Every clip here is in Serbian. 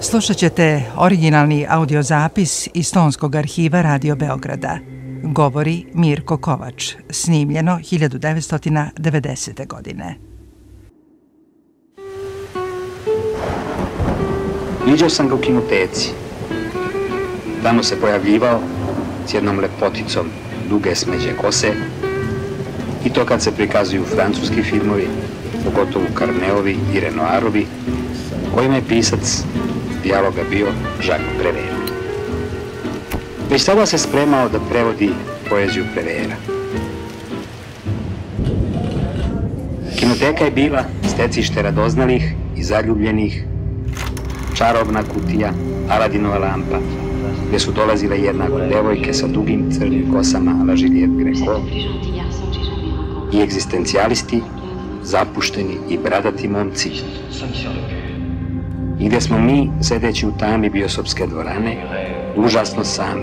Slušat ćete originalni audiozapis iz Tonskog arhiva Radio Beograda. Govori Mirko Kovač, snimljeno 1990. godine. Viđao sam ga u kinoteci. Tamo se pojavljivao s jednom lepoticom duge smeđe kose, i to kad se prikazuju francuski filmovi, pogotovo Carneovi i Renoirovi, kojima je pisac dijaloga bio Jacques Prévert. Već tada se spremao da prevodi poeziju Préverta. Kinoteka je bila stecište radoznalih i zaljubljenih, čarobna kutija, Aladinova lampa, gdje su dolazile jednako devojke sa dugim crnim kosama a la Juliette Gréco i egzistencijalisti, zapušteni i bradati momci, i gdje smo mi, sedeći u tami biosopske dvorane, užasno sami.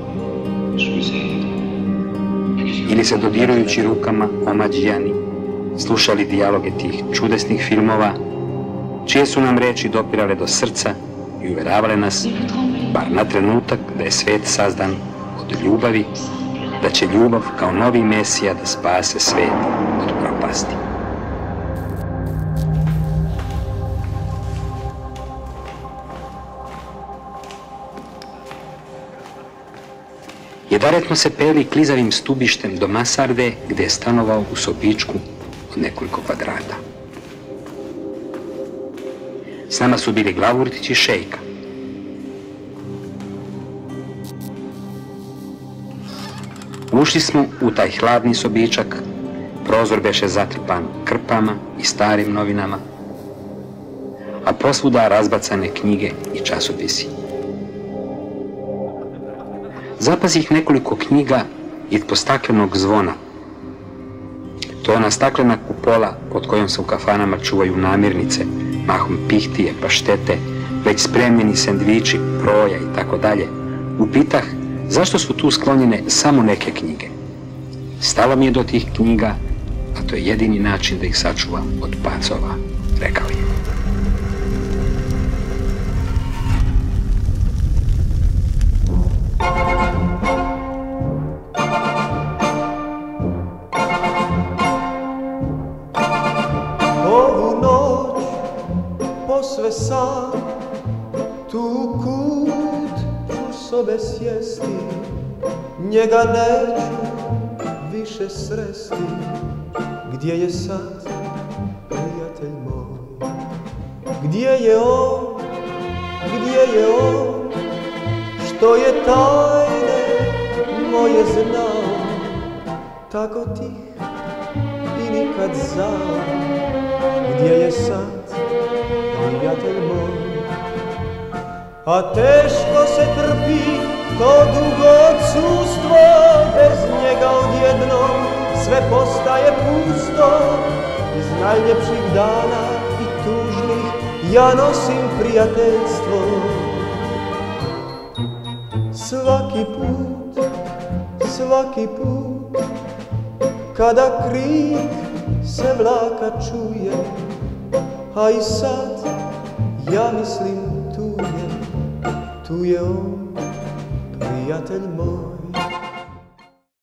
Ili se dodirujući rukama, omađijani, slušali dijaloge tih čudesnih filmova, čije su nam reči dopirale do srca i uveravale nas, bar na trenutak, da je svet sazdan od ljubavi, da će ljubav kao novi mesija da spase svet od propasti. Jedaret smo se peli klizavim stubištem do Masarde, gde je stanovao u sobičku od nekoliko kvadrata. S nama su bili Glavurtić i Šejka. Ušli smo u taj hladni sobičak, prozor beše zatrpan krpama i starim novinama, a posvuda razbacane knjige i časopisi. Zapazih nekoliko knjiga ispod staklenog zvona. To je ona staklena kupola pod kojom se u kafanama čuvaju namirnice, mahom pihtije, paštete, već spremljeni sendviči, proja i tako dalje. Upitah zašto su tu sklonjene samo neke knjige. Stalo mi je do tih knjiga, a to je jedini način da ih sačuvam od pacova, rekao je. Ovu noć posve sam tu kut ću sobe sjesti, njega neću više sresti. Gdje je sad prijatelj moj? Gdje je on? Gdje je on? Što je tajne moje znao, tako tih i nikad zao. Gdje je sad prijatelj moj? A teško se trpi to dugo odsustvo, bez njega odjednom sve postaje pusto. Iz najljepših dana i tužnih ja nosim prijateljstvo. Svaki put, kada krik se vlaka čuje, a i sad ja mislim tu je on, prijatelj moj.